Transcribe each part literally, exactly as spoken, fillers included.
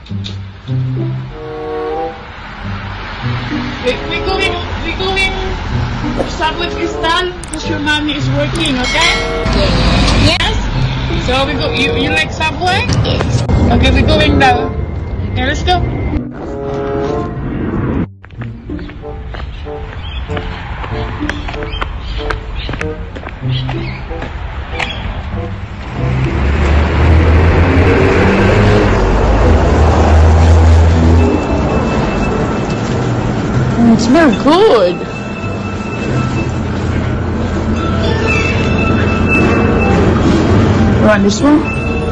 We, we going, we going to Subway Crystal because your mommy is working, okay? Yes. So we go. You, you like Subway? Yes. Okay, we're going now. Okay, let's go. Mm, it smells good. You want this one?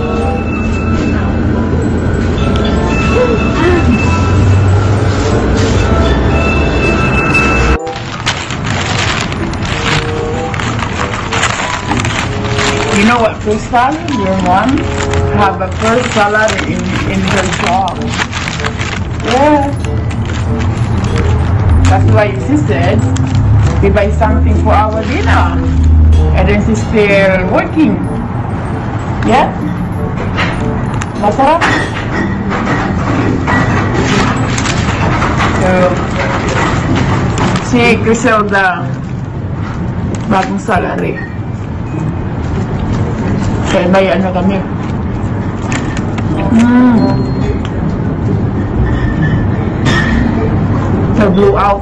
You know what, Crystal? Your mom have a first salary in, in her job. Yeah. That's why she said we buy something for our dinner. And then she's still working. Yeah? Masarap? So, si Griselda bagong salary. Kaya may ano kami. Mm. So blew out.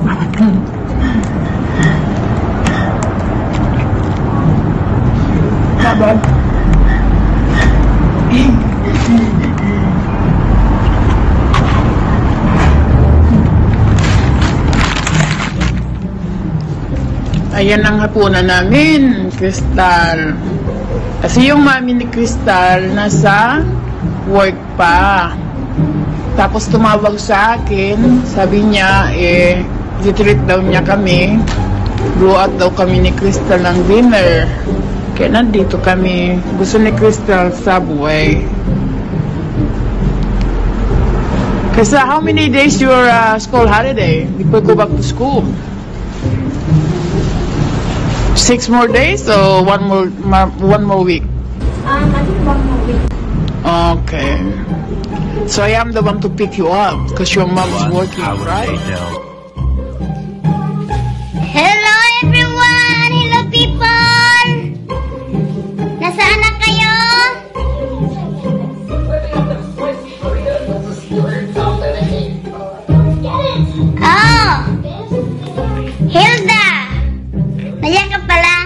Not bad. Ayan ang hapunan namin, Crystal. Kasi yung mami ni Crystal nasa work pa. Tapos tumawag sa akin, sabi niya, eh, i-treat daw niya kami. Blow out daw kami ni Crystal ng dinner. Kaya nandito kami. Gusto ni Crystal Subway. Kasi how many days your uh, school holiday before you go back to school? Six more days or one more one more week? Um, I think one more week. Okay. So I am the one to pick you up because your mom is working, right? Hello everyone! Hello people! Nasaan na kayo? Oh! Hilda! Nandiyan ka pala.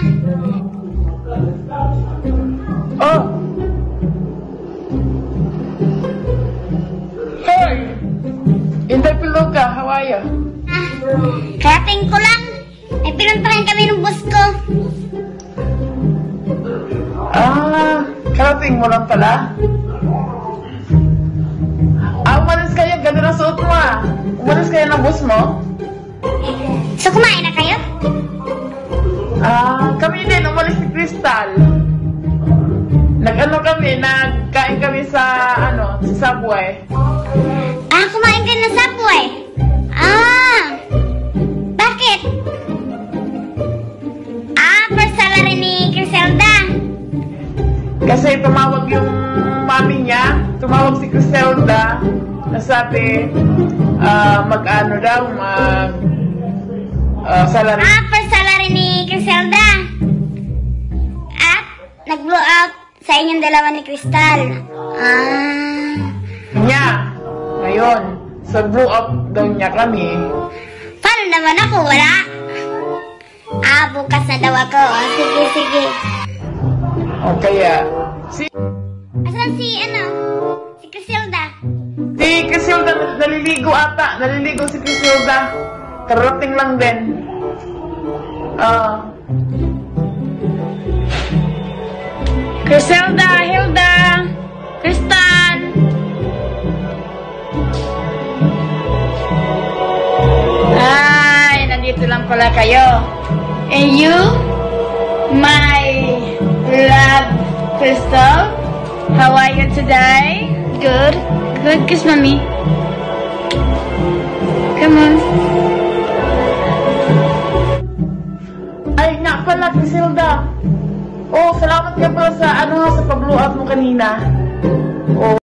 Oh! Hey! Inday-Piluka, how are you? Ah, karating ko lang. May pinuntahan kami ng boss ko. Ah, karating mo lang pala? Ah, umalis kayo. Ganda na suot mo ah. Umalis kayo ng boss mo? So, kumain na kayo? Ah, kami din. Umalis ni Crystal. Nag-ano kami, nagkain kami sa, ano, sa Subway. Ah, kumain ka ng Subway? Ah! Bakit? Ah, per salary ni Griselda. Kasi tumawag yung mami niya, tumawag si Griselda, nasabi, ah, mag-ano daw, mag, ah, salary. Ah, per salary ni Griselda. At nag-blow out sa inyong dalawa ni Crystal. Ah. Niya, ngayon, so blew up daw niya kami. Paano naman ako? Wala. Ah, bukas na daw ako. Ah, sige, sige. O kaya, si, Asan si, ano? Si Griselda? si Criselda naliligo ata, naliligo si Criselda. Karating lang din. Ah. Criselda, Hilda, Crystal. Ay, nandito lang pala kayo. And you, my love, Crystal, how are you today? Good. Good, kiss mommy. Come on. Ay, nga pala, Criselda. Oh, salamat ka pala sa, ano, sa pag-blow up mo kanina. Oh.